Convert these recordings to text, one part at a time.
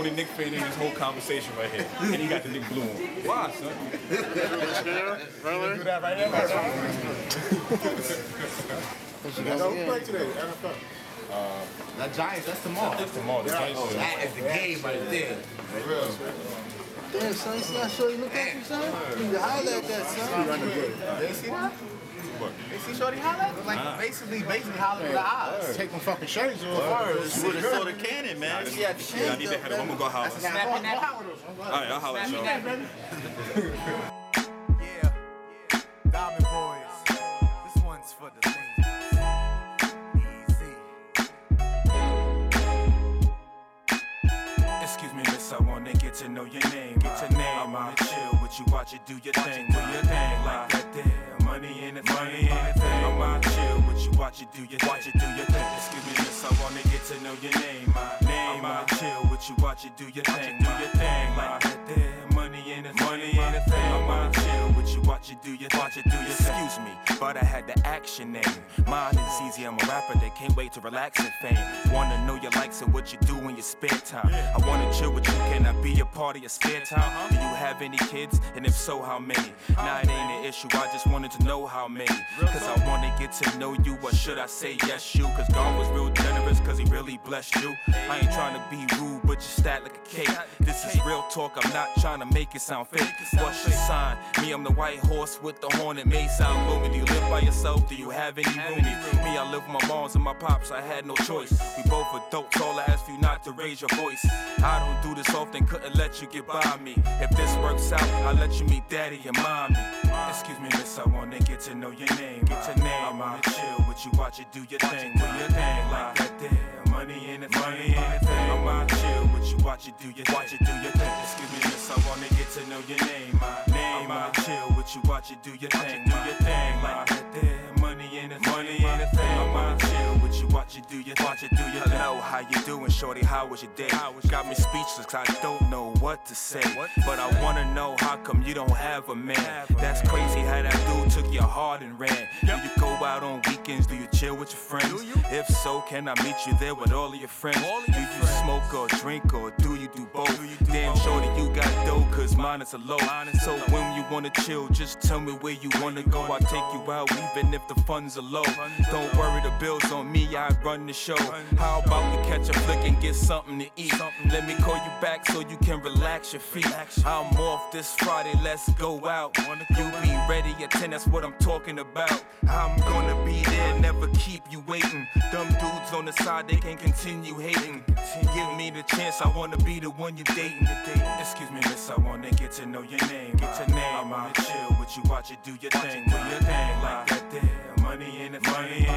only Nick fan in this whole conversation right here. And he got the Nick blue on. Why, son? Really? Do that right here? Who played today? NFL. That Giants, that's tomorrow. That's tomorrow. That is the game right there. Damn, son, it's not sure you look at you, son. You holler at that, son. They see that? They see Shorty holler? Like basically holler with the eyes. Take them fucking shirts off. You would have saw the cannon, man. I need that head up. I'm gonna go holler. Snapping that out. Alright, I'll holler at y'all. Yeah, Diamond Boys. This one's for the ladies. Easy. Excuse me, miss, I wanna get to know your name. Get your name. I wanna chill with you, watch you do your thing. Do your thing like that there. Money in the thing. I wanna chill with you, watch you do your thing. Excuse me, miss, I wanna get to know your name. I wanna chill with you, watch you do your thing. Do your thing like that there. Money in the thing. I wanna chill with you, watch you do your thing. Excuse me, but I had the action name. Mine is easy, I'm a rapper that can't wait to relax and fame. Wanna know your likes and what you do in your spare time. I wanna chill with you, can I be a part of your spare time? Do you have any kids? And if so, how many? Nah, it ain't an issue, I just wanted to know how many. Cause I wanna get to know you, or should I say yes you? Cause God was real generous, cause he really blessed you. I ain't trying to be rude, but you stat like a cake. This is real talk, I'm not trying to make it sound fake. What's your sign? Me, I'm the white horse with the horn, it may sound gloomy. Do you live by yourself? Do you have any roomies? Me, I live with my moms and my pops, I had no choice. We both adults, all I ask for you not to raise your voice. I don't do this often, couldn't let you get by me. If this works out, I'll let you meet daddy and mommy. Excuse me, miss, I wanna get to know your name. Get your name, I wanna chill with you, watch you do your thing. Do your thing like that there. Money in the thing. I wanna chill with you, watch you do your thing. Excuse me, miss, I wanna get to know your name. I wanna chill with you, watch you do your thing. Do your thing like that there. Money in the thing. I wanna chill with you, watch you do your thing. Hello, how you doing, shorty? How was your day? Got me speechless, cause I don't know what to say. But I wanna know how come you don't have a man. That's crazy how that dude took your heart and ran. Do you go out on weekends? Do you chill with your friends? If so, can I meet you there with all of your friends? Do you smoke or drink or do you do both? Damn shorty, you got dough, cause mine is a low. So when you wanna chill, just tell me where you wanna go. I'll take you out even if the funds are low. Don't worry, the bills on me, I run the show. How about we catch a flick and get something to eat? Let me call you back so you can relax your feet. I'm off this Friday, let's go out. You be ready at 10, that's what I'm talking about. I'm gonna be there, never keep you waiting. Them dudes on the side, they can continue hating. Give me the chance, I wanna be the one you're dating. Excuse me, miss, I wanna get to know your name. Get your name, I wanna chill with you, watch you do your thing. Do your thing like that there. Money in the thing.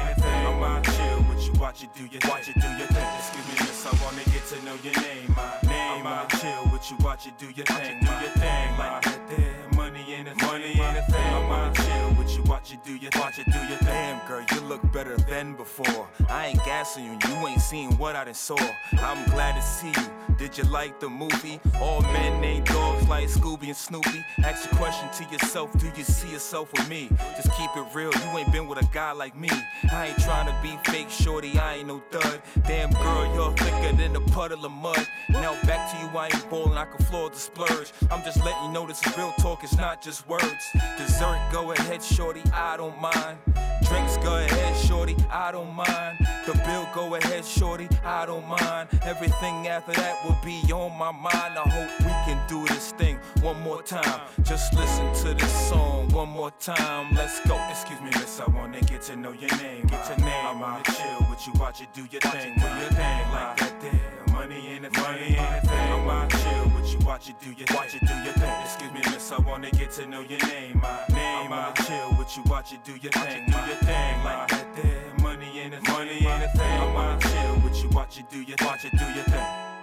I wanna chill with you, watch you do your thing. Excuse me, miss, I wanna get to know your name. I wanna chill with you, watch you do your thing. Do your thing like that there. Money in the thing. I wanna chill with you, watch you do your thing. Damn girl, you look better than before. I ain't gassing you, you ain't seen what I done saw. I'm glad to see you. Did you like the movie? All men ain't dogs like Scooby and Snoopy. Ask a question to yourself, do you see yourself with me? Just keep it real, you ain't been with a guy like me. I ain't trying to be fake, shorty, I ain't no thud. Damn girl, you're thicker than a puddle of mud. Now back to you, I ain't ballin', I can floor the splurge. I'm just letting you know this is real talk, it's not just words. Dessert, go ahead, shorty, I don't mind. Drinks, go ahead, shorty, I don't mind. The bill, go ahead, shorty, I don't mind. Everything after that will be on my mind. I hope we can do this thing one more time. Just listen to this song one more time. Let's go. Excuse me, miss, I wanna get to know your name. Get your name, I wanna chill with you, watch you do your thing. Do your thing like that there. Money in the thing. I wanna chill with you, watch you do your thing. Excuse me, miss, I wanna get to know your name. I wanna chill with you, watch you do your thing. Do your thing like that there. Money in the thing. I wanna chill with you, watch you do your thing.